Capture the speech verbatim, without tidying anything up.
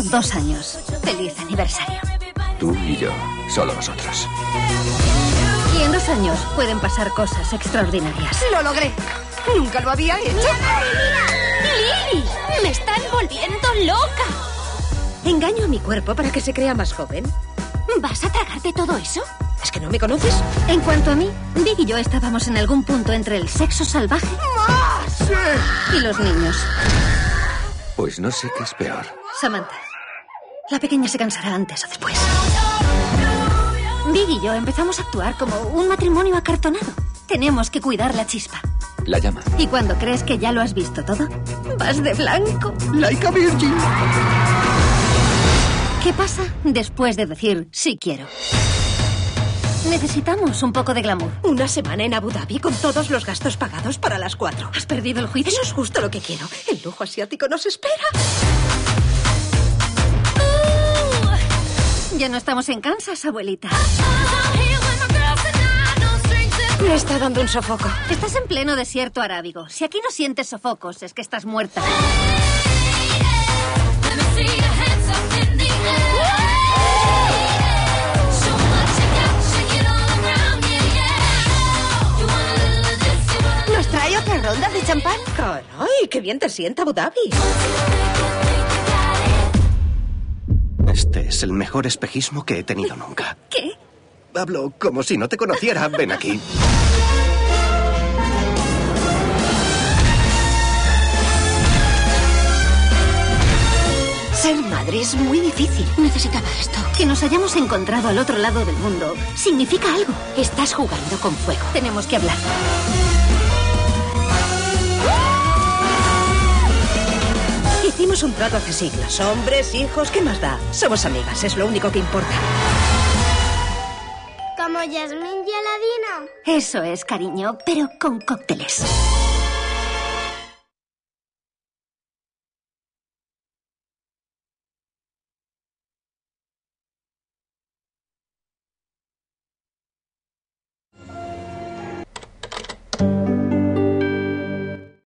dos años. Feliz aniversario. Tú y yo, solo nosotros. Y en dos años pueden pasar cosas extraordinarias. ¡Lo logré! ¡Nunca lo había hecho! ¡Lily! ¡Me están volviendo loca! ¿Engaño a mi cuerpo para que se crea más joven? ¿Vas a tragarte todo eso? ¿Es que no me conoces? En cuanto a mí, Big y yo estábamos en algún punto entre el sexo salvaje ¡Más! y los niños. Pues no sé qué es peor. Samantha, la pequeña se cansará antes o después. Big y yo empezamos a actuar como un matrimonio acartonado. Tenemos que cuidar la chispa. La llama. Y cuando crees que ya lo has visto todo, vas de blanco. Laika Virgin. ¿Qué pasa después de decir sí quiero? Necesitamos un poco de glamour. Una semana en Abu Dhabi con todos los gastos pagados para las cuatro. ¿Has perdido el juicio? Eso es justo lo que quiero. El lujo asiático nos espera. Ya no estamos en Kansas, abuelita. Me está dando un sofoco. Estás en pleno desierto arábigo. Si aquí no sientes sofocos, es que estás muerta. ¿Nos trae otra ronda de champán? ¡Caray, qué bien te sienta Abu Dhabi! Este es el mejor espejismo que he tenido nunca. ¿Qué? Hablo como si no te conociera. Ven aquí. Ser madre es muy difícil. Necesitaba esto. Que nos hayamos encontrado al otro lado del mundo significa algo. Estás jugando con fuego. Tenemos que hablar. Hicimos un trato hace siglos. Hombres, hijos, ¿qué más da? Somos amigas, es lo único que importa. Como Yasmín y Aladino. Eso es, cariño, pero con cócteles.